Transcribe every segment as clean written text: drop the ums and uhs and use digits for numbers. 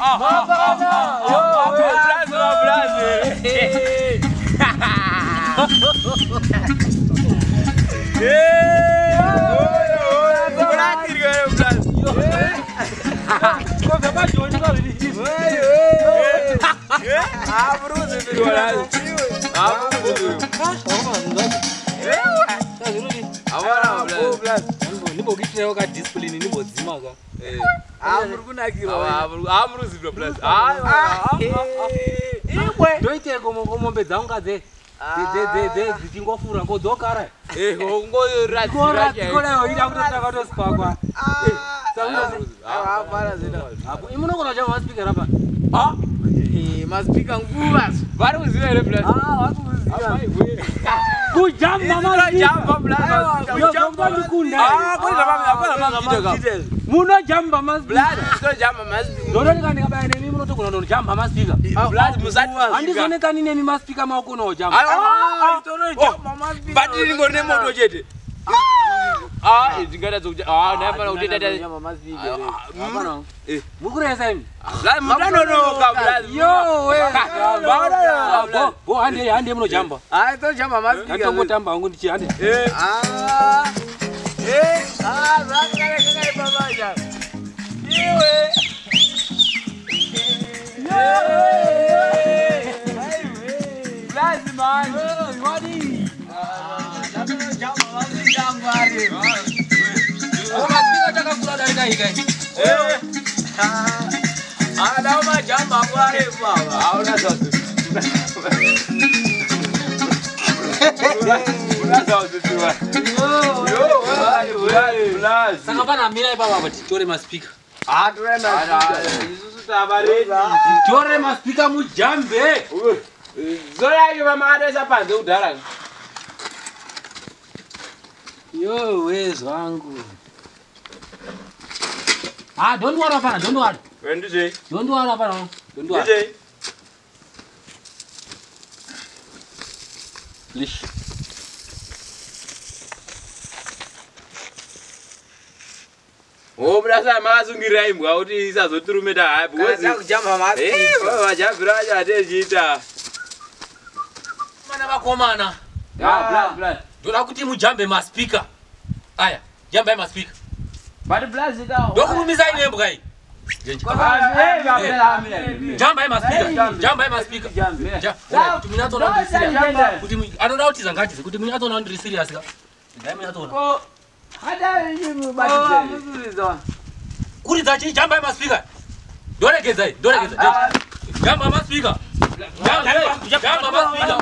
Don't worry, Apana. Don't worry. When did you? Don't worry, Apana. Don't worry. DJ. Lish. Oh, brother, mazungira imbwa kuti isazoturumeta hapo. Kaza kujamba maski. Vajabira atejita. Mana vakomana. Blood. Ndoda kuti mujambe maspika. Aya, jamba maspika. But blood zika. Ndokurumisa ine mbwa iyi. Jamba maspika. Jamba maspika. Kuti munyatona ndi serious. Kuti anoda kuti zangati kuti munyatona ndi serious ka. Ndai munyatona. Ko hada yimu batije. Kuri zachi jamba maspika. Doregeza. Jamba maspika. Jamba maspika.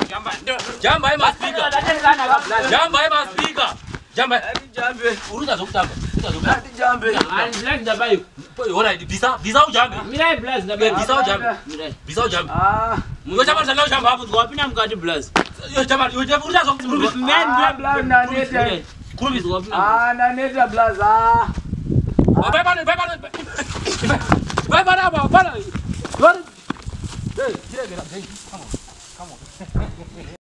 Jamba. Uruza zokutamba. Jambe. Ani black ndabayo. Ora bisa ujambe. Mirai blast ndabayo. Bisa ujambe. Mungo chama sana ujambe hapo Wapina mkati blast. Yo chama uruza zokutamba. Men blast na neta. Kurumi zokutamba. Na neta blast. Bye bye. Hey, come on.